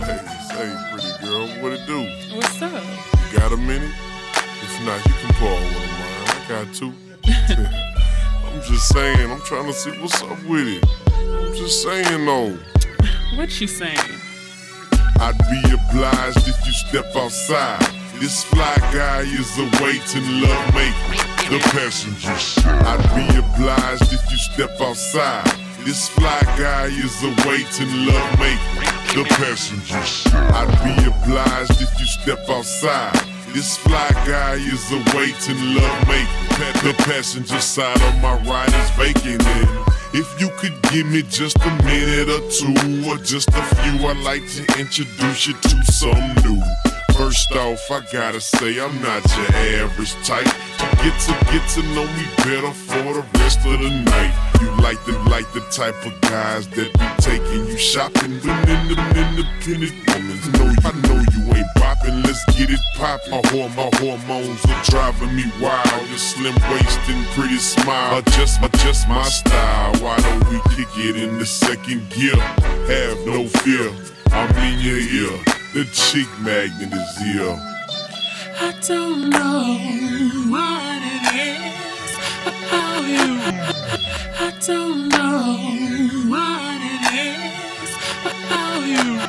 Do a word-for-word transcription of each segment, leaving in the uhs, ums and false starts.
Hey, say, pretty girl, what it do? What's up? You got a minute? If not, you can borrow one of mine. I got two. I'm just saying, I'm trying to see what's up with it. I'm just saying, though. What you saying? I'd be obliged if you step outside. This fly guy is awaiting love making the passengers. I'd be obliged if you step outside. This fly guy is awaiting love making the passengers. I'd be obliged if you step outside. This fly guy is awaiting love making the passenger side of my ride is vacant. And if you could give me just a minute or two, or just a few, I'd like to introduce you to some new. First off, I gotta say I'm not your average type. You get to get to know me better for the rest of the night. You like the like the type of guys that be taking you shopping, but independent women. Know I know you ain't bopping. Let's get it poppin'. My, hor my hormones are driving me wild. Your slim waist and pretty smile, just my just my style. Why don't we kick it in the second gear? Have no fear, I'm in your ear. The cheek magnet is here. I don't know what it is about you. I don't know what it is about you.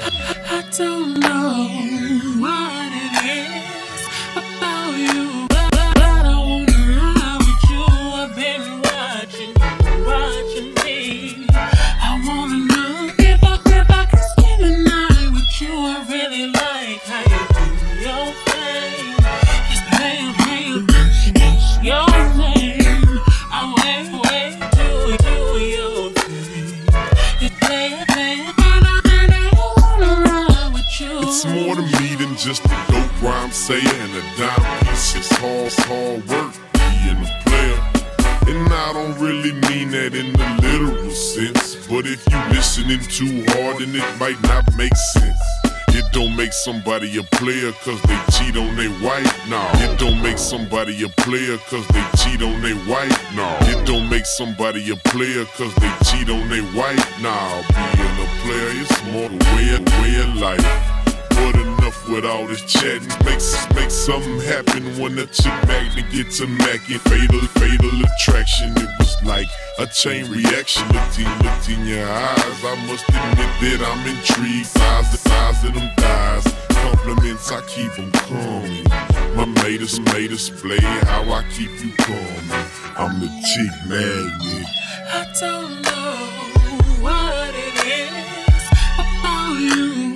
I don't know what it is about you. But, but I wanna ride with you. I've been watching you, watching me. I wanna know if I, if I can spend the night with you. I really like how you do your thing. It's pale, pale, it's your name. I wait, wait, do, do your thing. It's pale, pale, and I, and I wanna ride with you. It's more to me than just a dope rhyme sayer and a dime piece. It's hard, it's hard work being a player. And I don't really mean that in the literal sense. But if you listening too hard, then it might not make sense. It don't make somebody a player cause they cheat on their wife, nah. It don't make somebody a player cause they cheat on their wife, nah. It don't make somebody a player cause they cheat on their wife, nah. Being a player is more the way, way of life. But enough with all this chatting. Makes, makes something happen when the chick magnet gets a mackin'. Fatal, fatal attraction. It was like a chain reaction. Looked in, looked in your eyes. I must admit that I'm intrigued. Size, the size of them thighs. Compliments, I keep them coming. My mate is made display how I keep you coming. I'm the chick magnet. I don't know what it is about you.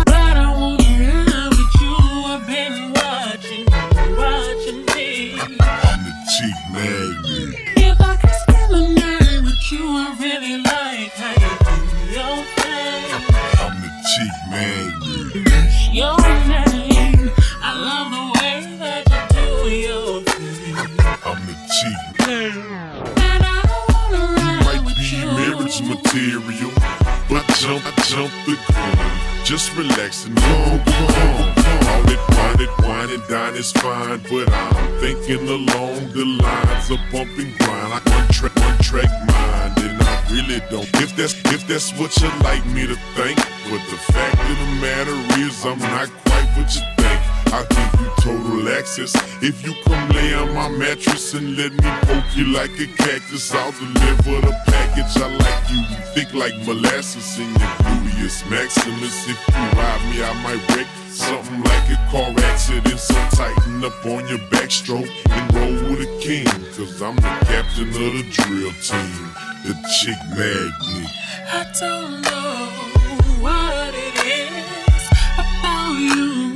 If I could spend the night with you, I really like how you do your thing. I'm the cheek magnet. Your name, I love the way that you do your thing. I'm the cheek magnet. And I wanna ride you with might you. be marriage material, but jump, I jump the gun. Just relax and calm, calm. All that wine, that wine and dine is fine, but I'm thinking along the lines of bump and grind. Like one track, one track mind, and I really don't. If that's if that's what you like me to think, but the fact of the matter is I'm not quite what you think. I'll give you total access if you come lay on my mattress and let me poke you like a cactus. I'll deliver the package. I like you thick like molasses in your gluteus maximus. If you ride me, I might wreck something like a car accident. So tighten up on your backstroke and roll with a king. Cause I'm the captain of the drill team, the chick magnet. I don't know what it is about you.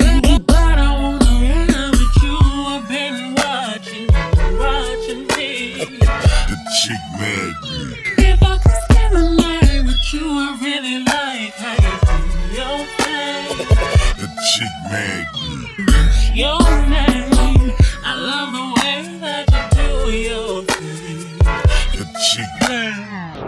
Chick magnet. If I could spend the night with you, I really like how you do your thing. The chick magnet. Your name, I love the way that you do your thing. The chick magnet.